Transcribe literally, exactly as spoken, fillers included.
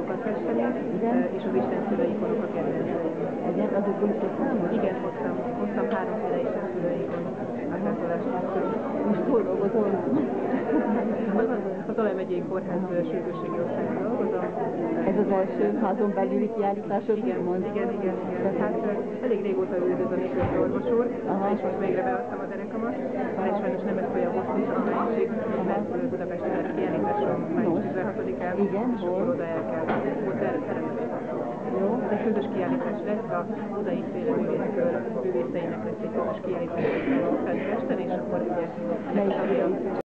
ikonokat festeni, Igen. és az istenszülő ikonok a kedvenceim. Igen, azokból is egy számot? Igen, hoztam, hoztam háromféle istenszülő ikon ábrázolást közül. Most hol dolgozol? Az Alaj megyei kórház sürgősségi osztályban dolgozom. Ez az első házon belüli kiállításod, Igen, úgymond? igen, igen, igen. Hát elég régóta üldöz a Miklós orvos úr, és most végre beadtam a derekamat, de sajnos nem lesz olyan hosszú a másik, mert Budapesten lesz kiállítás május tizenhatodikán, Igen, és hol? akkor oda el kell, ott el, elrendelőzhető. Jó. Ez egy közös kiállítás lesz, a budai féle művészkör művészeinek lesz egy közös kiállítás a Szentpesten, és akkor ugye ennek a